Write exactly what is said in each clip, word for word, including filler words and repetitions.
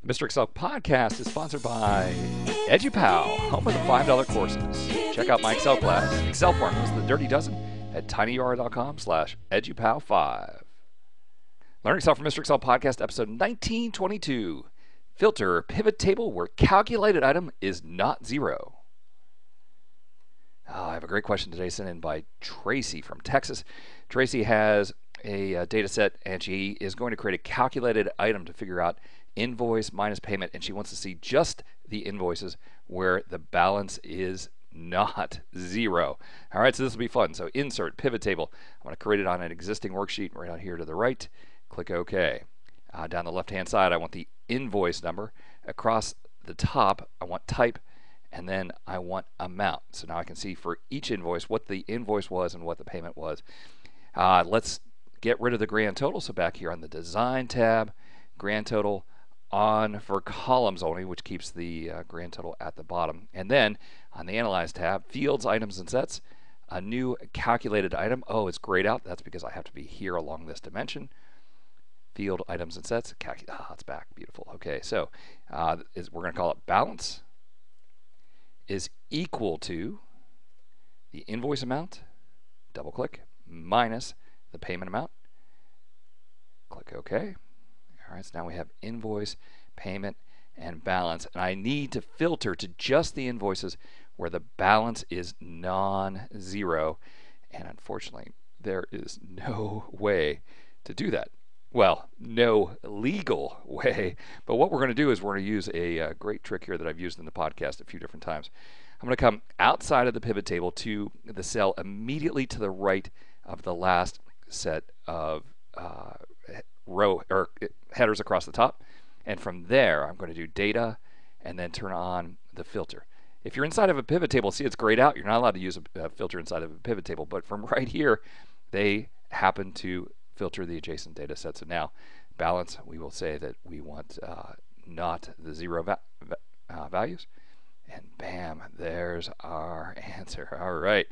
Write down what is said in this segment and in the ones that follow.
The Mister Excel podcast is sponsored by EduPal, home of the five dollar courses. Check out my Excel class, Excel formulas, the dirty dozen, at tinyurl.com slash edupal5. Learning Excel from Mister Excel podcast, episode nineteen twenty-two. Filter pivot table where calculated item is not zero. Oh, I have a great question today sent in by Tracy from Texas. Tracy has a, a data set and she is going to create a calculated item to figure out invoice minus payment, and she wants to see just the invoices where the balance is not zero. All right, so this will be fun. So insert pivot table. I'm going to create it on an existing worksheet right out here to the right. Click OK. Uh, down the left hand side, I want the invoice number. Across the top, I want type, and then I want amount. So now I can see for each invoice what the invoice was and what the payment was. Uh, let's get rid of the grand total. So back here on the design tab, grand total on for columns only, which keeps the uh, grand total at the bottom. And then on the Analyze tab, Fields, Items, and Sets, a new calculated item. Oh, it's grayed out. That's because I have to be here along this dimension. Field, Items, and Sets. Calcu ah, it's back. Beautiful. Okay, so uh, is, we're going to call it balance is equal to the invoice amount, double click, minus the payment amount. Click OK. All right, so now we have invoice, payment, and balance. And I need to filter to just the invoices where the balance is non-zero. And unfortunately, there is no way to do that. Well, no legal way. But what we're going to do is we're going to use a, a great trick here that I've used in the podcast a few different times. I'm going to come outside of the pivot table to the cell immediately to the right of the last set of uh, row or headers across the top, and from there I'm going to do data and then turn on the filter. If you're inside of a pivot table, see it's grayed out, you're not allowed to use a, a filter inside of a pivot table, but from right here they happen to filter the adjacent data sets. So now balance, we will say that we want uh, not the zero va va uh, values, and bam, there's our answer. All right.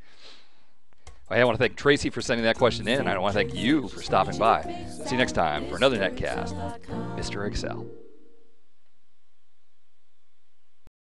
I want to thank Tracy for sending that question in, and I want to thank you for stopping by. See you next time for another netcast, Mister Excel.